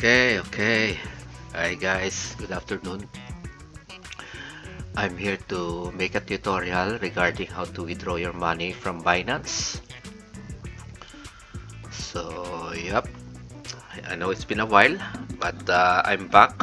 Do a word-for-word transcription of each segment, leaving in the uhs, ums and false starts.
Okay, okay. Hi guys, good afternoon. I'm here to make a tutorial regarding how to withdraw your money from Binance. So, yep, I know it's been a while, but uh, I'm back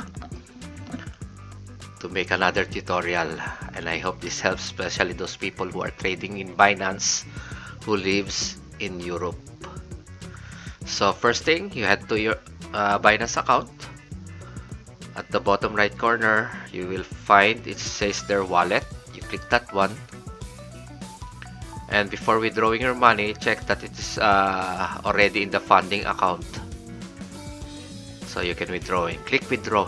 to make another tutorial, and I hope this helps especially those people who are trading in Binance who lives in Europe. So, first thing, you head to your uh, Binance account. At the bottom right corner, you will find it says their wallet. You click that one. And before withdrawing your money, check that it is uh, already in the funding account. So you can withdraw it. Click withdraw.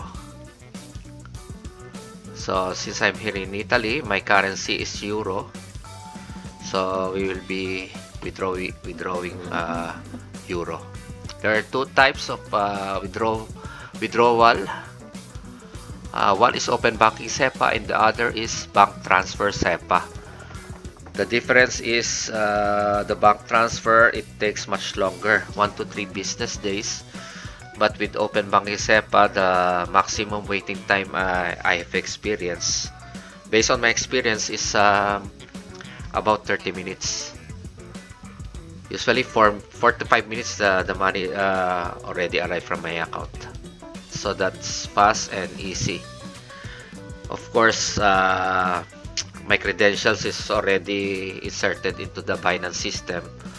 So since I'm here in Italy, my currency is euro. So we will be withdrawing, withdrawing uh, euro. There are two types of uh, withdraw, withdrawal. Uh, one is open banking SEPA and the other is bank transfer SEPA. The difference is uh, the bank transfer, it takes much longer, one to three business days. But with open banking SEPA, the maximum waiting time uh, I have experienced, based on my experience, is um, about thirty minutes. Usually for four to five minutes, the, the money uh, already arrived from my account. So that's fast and easy. Of course, uh, my credentials is already inserted into the Binance system.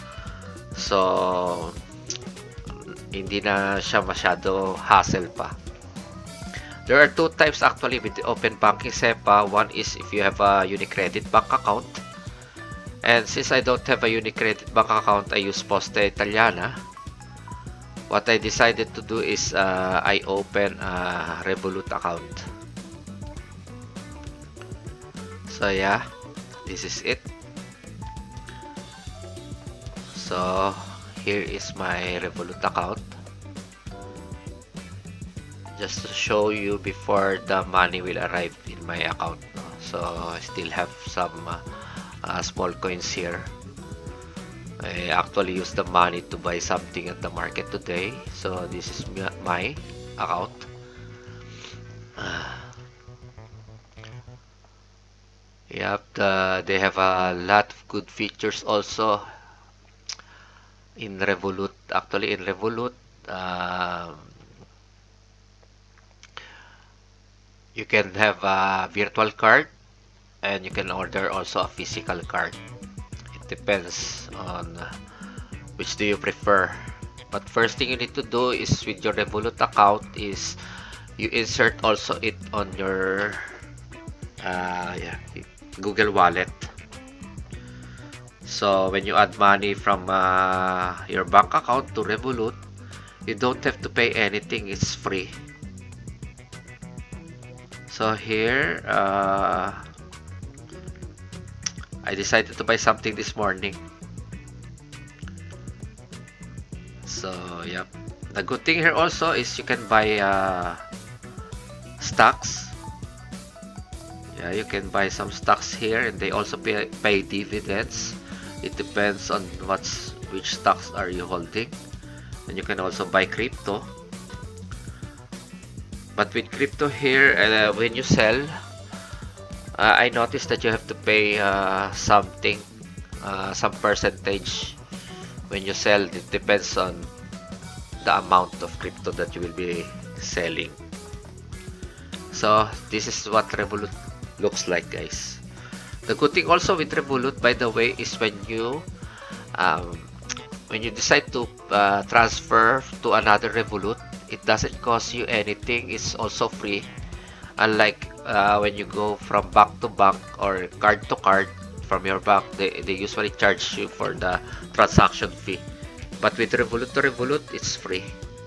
So, hindi na siya masyado hassle pa. There are two types actually with the open banking SEPA. One is if you have a UniCredit bank account. And since I don't have a UniCredit bank account, I use Poste Italiana. What I decided to do is uh, I open a Revolut account. So yeah, this is it. So here is my Revolut account. Just to show you before the money will arrive in my account. No? So I still have some uh, uh, small coins here. I actually use the money to buy something at the market today. So this is my account. Uh, Yep, the, they have a lot of good features also in Revolut. Actually, in Revolut, um, you can have a virtual card and you can order also a physical card. It depends on which do you prefer. But first thing you need to do is with your Revolut account is you insert also it on your uh, yeah, Google Wallet. So when you add money from uh, your bank account to Revolut, you don't have to pay anything, it's free. So here, uh, I decided to buy something this morning. So yep, the good thing here also is you can buy uh, stocks. Yeah, you can buy some stocks here, and they also pay, pay dividends. It depends on what's which stocks are you holding. And you can also buy crypto. But with crypto here, uh, when you sell, uh, I noticed that you have to pay uh, something, uh, some percentage when you sell. It depends on the amount of crypto that you will be selling. So this is what Revolut looks like, guys. The good thing also with Revolut, by the way, is when you um, when you decide to uh, transfer to another Revolut, it doesn't cost you anything. It's also free, unlike uh, when you go from bank to bank or card to card from your bank. They, they usually charge you for the transaction fee, but with Revolut to Revolut, it's free.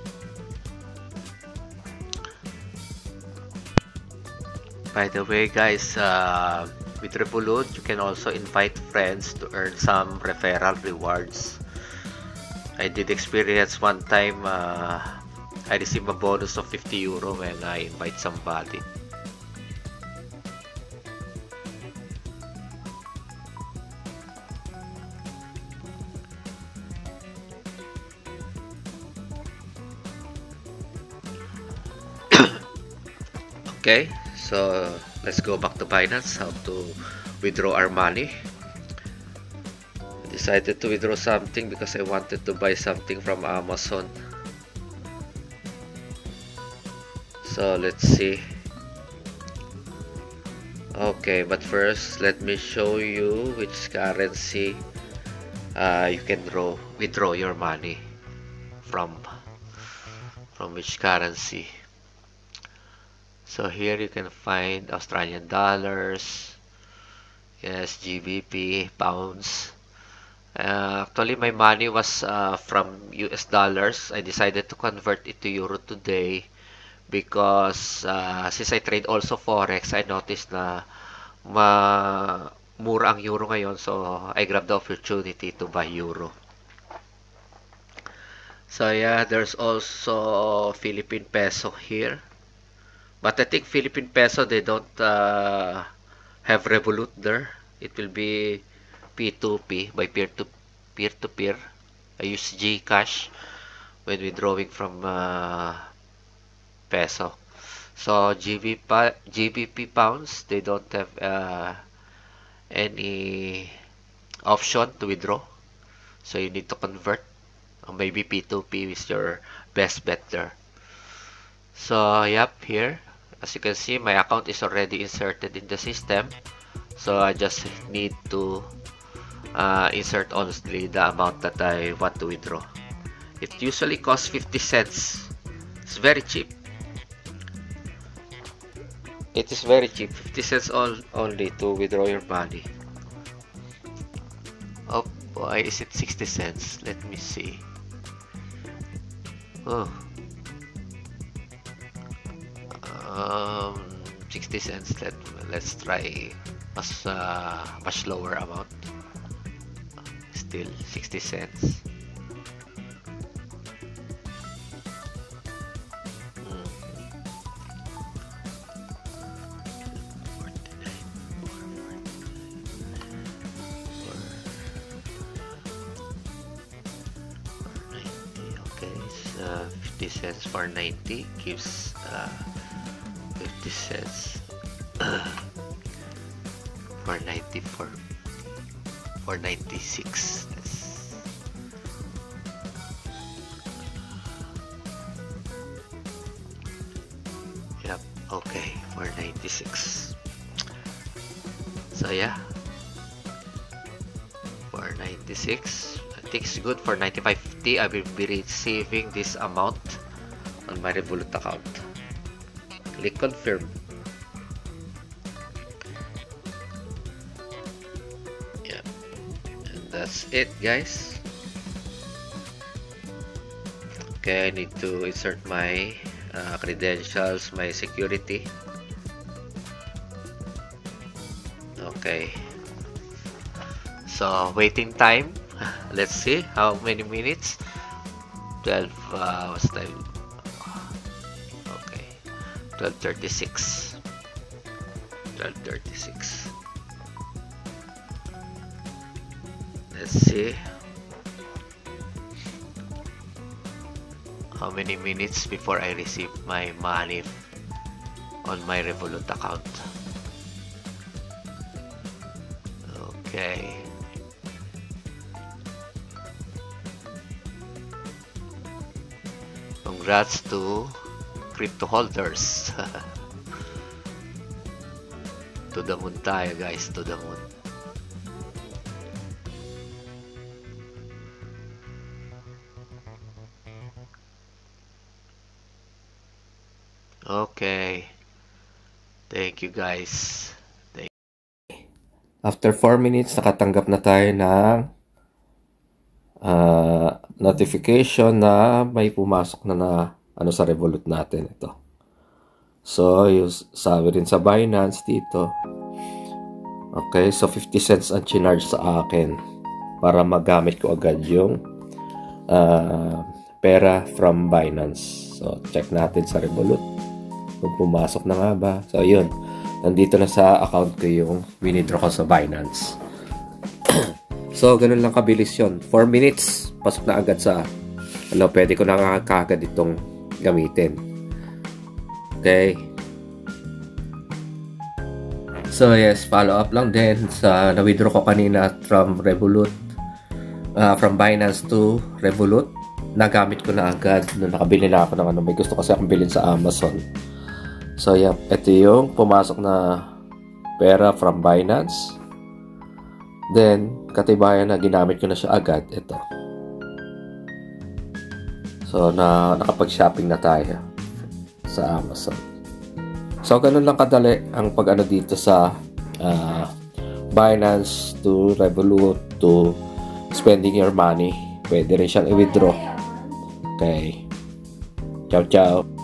By the way, guys, uh, with Revolut, you can also invite friends to earn some referral rewards. I did experience one time, uh, I received a bonus of fifty euro when I invite somebody. Okay, so let's go back to Binance. How to withdraw our money. I decided to withdraw something because I wanted to buy something from Amazon. So let's see. Okay, but first let me show you which currency uh, you can draw withdraw your money from. From which currency. So here you can find Australian dollars, yes, G B P, pounds. Uh, actually, my money was uh, from U S dollars. I decided to convert it to euro today because uh, since I trade also forex, I noticed na ma mura ang euro ngayon, so I grabbed the opportunity to buy euro. So yeah, there's also Philippine peso here. But I think Philippine peso, they don't uh, have Revolut there. It will be P two P, by peer-to-peer to peer. I use GCash when withdrawing from uh, peso. So G B P, G B P pounds, they don't have uh, any option to withdraw. So you need to convert. Or maybe P two P is your best bet there. So yep, here as you can see, my account is already inserted in the system, so I just need to uh, insert honestly the amount that I want to withdraw. It usually costs fifty cents. It's very cheap. It is very cheap, fifty cents all only to withdraw your money. Oh, why is it sixty cents? Let me see. Oh. Um, sixty cents. Let let's try mas uh, much lower amount. Still sixty cents. Hmm. Okay, so fifty cents for ninety gives uh, fifty cents for ninety for for ninety-six. That's yep, okay, for ninety-six. So yeah, for ninety-six, I think it's good. For ninety-five fifty, I will be receiving this amount on my Revolut account. Click confirm. Yeah, and that's it, guys. Okay, I need to insert my uh, credentials, my security. Okay, so waiting time. Let's see how many minutes. twelve uh, what's time? Okay, twelve thirty-six. twelve thirty-six. Let's see how many minutes before I receive my money on my Revolut account. Okay. Congrats to crypto holders. To the moon tayo, guys, to the moon. Okay. Thank you, guys. Thank After four minutes, nakatanggap na tayo ng uh, notification na may pumasok na na ano sa Revolut natin. Ito. So, yung sabi rin sa Binance dito. Okay, so fifty cents ang chinarge sa akin para magamit ko agad yung uh, pera from Binance. So, check natin sa Revolut kung pumasok na nga ba. So, yun. Nandito na sa account ko yung winidraw ko sa Binance. So, ganun lang kabilis yun. four minutes, pasok na agad sa ano, pwede ko na kagad itong gamitin. Okay. So yes, follow up lang din sa na-withdraw ko kanina from Revolut, uh, from Binance to Revolut. Nagamit ko na agad nung nakabili na ako ng ano, may gusto kasi akong bilhin sa Amazon. So yep, ito yung pumasok na pera from Binance. Then, katibayan na ginamit ko na siya agad, ito. So, na, nakapag-shopping na tayo sa Amazon. So, ganun lang kadali ang pag-ano dito sa uh, Binance to Revolut to spending your money. Pwede rin siyang i-withdraw. Okay. Ciao, ciao.